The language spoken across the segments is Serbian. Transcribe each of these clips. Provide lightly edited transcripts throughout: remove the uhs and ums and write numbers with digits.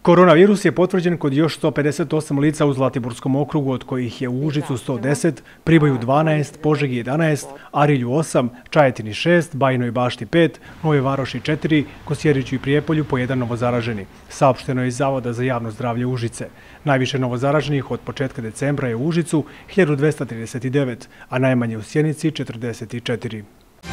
Koronavirus je potvrđen kod još 158 lica u Zlatiborskom okrugu, od kojih je u Užicu 110, Priboju 12, Požegi 11, Arilju 8, Čajetini 6, Bajinoj Bašti 5, Novoj Varoši 4, Kosjeriću i Prijepolju po 1 novozaraženi. Saopšteno je iz Zavoda za javno zdravlje Užice. Najviše novozaraženih od početka decembra je u Užicu 1239, a najmanje u Sjenici 44.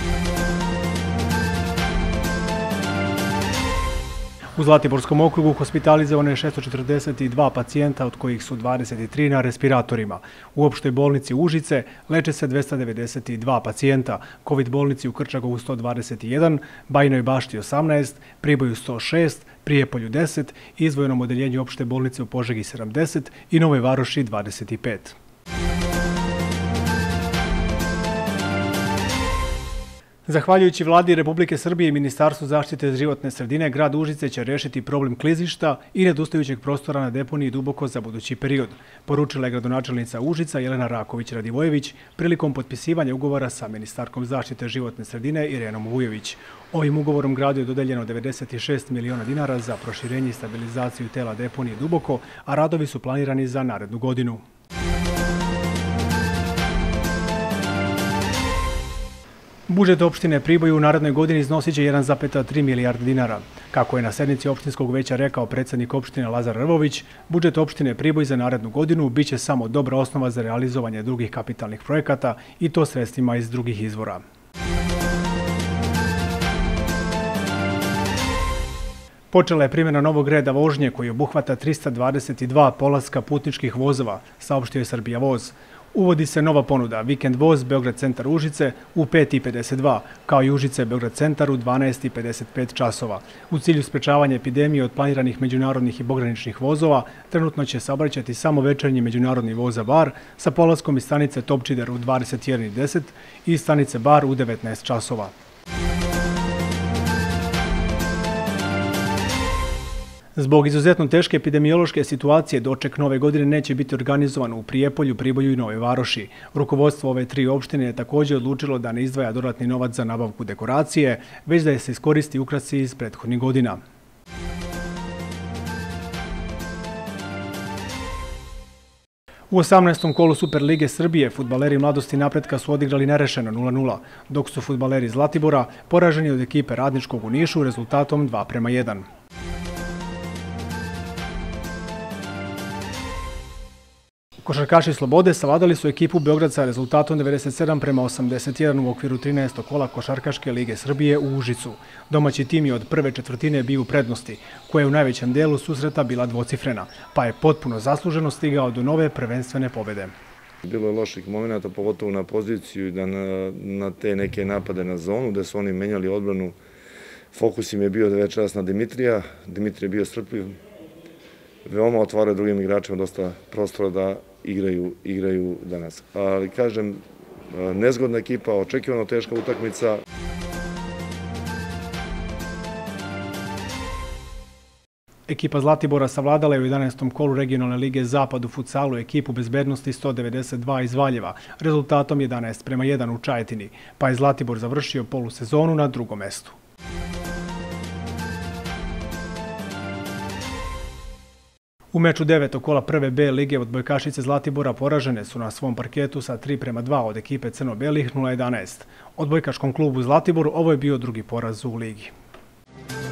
U Zlatiborskom okrugu hospitalizovano je 642 pacijenta, od kojih su 23 na respiratorima. U opštoj bolnici Užice leče se 292 pacijenta, COVID bolnici u Krčagovu 121, Bajinoj Bašti 18, Priboju 106, Prijepolju 10, izdvojenom odeljenju opšte bolnice u Požegi 70 i Novoj Varoši 25. Zahvaljujući Vladi Republike Srbije i Ministarstvu zaštite životne sredine, grad Užice će rešiti problem klizišta i nedostajućeg prostora na deponiji Duboko za budući period, poručila je gradonačelnica Užica Jelena Raković-Radivojević prilikom potpisivanja ugovora sa ministarkom zaštite životne sredine Irenom Vujović. Ovim ugovorom gradu je dodeljeno 96 miliona dinara za proširenje i stabilizaciju tela deponije Duboko, a radovi su planirani za narednu godinu. Budžet opštine Priboj u narednoj godini iznosit će 1,3 milijarde dinara. Kako je na sednici opštinskog veća rekao predsjednik opštine Lazar Rvović, budžet opštine Priboj za narednu godinu biće samo dobra osnova za realizovanje drugih kapitalnih projekata i to sredstvima iz drugih izvora. Počela je primjena novog reda vožnje koji obuhvata 322 polaska putničkih vozova, saopštio je Srbija voz. Uvodi se nova ponuda, vikend voz Beograd centar Užice u 5:52, kao i Užice Beograd centar u 12:55 časova. U cilju sprečavanja epidemije od planiranih međunarodnih i pograničnih vozova, trenutno će saobraćati samo večernji međunarodni voz za Bar sa polaskom iz stanice Topčider u 21:10 i stanice Bar u 19 časova. Zbog izuzetno teške epidemiološke situacije, doček nove godine neće biti organizovan u Prijepolju, Priboju i Novoj Varoši. Rukovodstvo ove tri opštine je također odlučilo da ne izdvaja dodatni novac za nabavku dekoracije, već da je se iskoristi ukrasi iz prethodnih godina. U 18. kolu Superlige Srbije fudbaleri Mladosti Napretka su odigrali nerešeno 0:0, dok su fudbaleri Zlatibora poraženi od ekipe Radničkog u Nišu rezultatom 2:1. Košarkaši Slobode savladali su ekipu Beograd sa rezultatom 97:81 u okviru 13. kola Košarkaške lige Srbije u Užicu. Domaći tim je od prve četvrtine bio u prednosti, koja je u najvećem delu susreta bila dvocifrena, pa je potpuno zasluženo stigao do nove prvenstvene pobjede. Bilo je loših momenta, pogotovo na poziciju i na te neke napade na zonu, gde su oni menjali odbranu. Fokus im je bio večeras na Dimitrija. Dimitrij je bio strpljiv, veoma otvarao drugim igračima dosta prostora da igraju danas. Ali kažem, nezgodna ekipa, očekivano teška utakmica. Ekipa Zlatibora savladala je u 11. kolu regionalne lige Zapad u futsalu ekipu bezbednosti 192 iz Valjeva, rezultatom 11:1 u Čajetini, pa je Zlatibor završio polusezonu na drugom mestu. U meču 9. kola prve B lige odbojkašice Zlatibora poražene su na svom parketu sa 3:2 od ekipe Crno-belih 0:11. Odbojkaškom klubu Zlatibor ovo je bio drugi poraz u ligi.